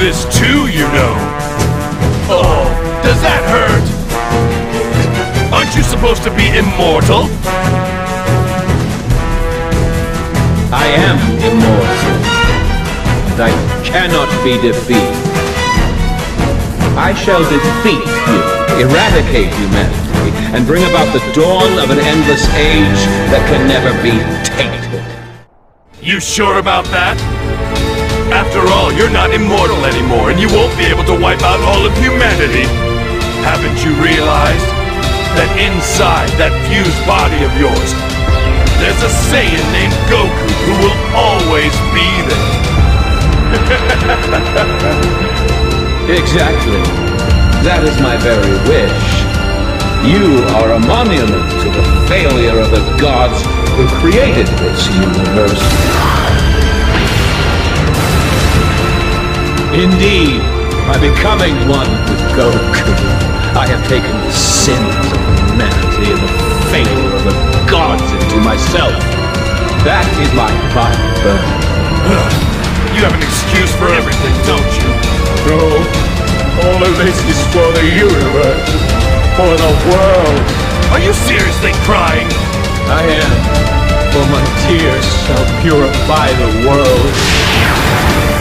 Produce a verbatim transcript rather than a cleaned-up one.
this too, you know. Oh, does that hurt? Aren't you supposed to be immortal? I am immortal, and I cannot be defeated. I shall defeat you, eradicate humanity, and bring about the dawn of an endless age that can never be tainted. You sure about that? After all, you're not immortal anymore, and you won't be able to wipe out all of humanity. Haven't you realized that inside that fused body of yours, there's a Saiyan named Goku who will always be there? Exactly. That is my very wish. You are a monument to the failure of the gods who created this universe. Indeed, by becoming one with Goku, I have taken the sins of humanity and the failure of the gods into myself. That is my final burden. You have an excuse for everything, don't you? No, all of this is for the universe, for the world. Are you seriously crying? I am, for my tears shall purify the world.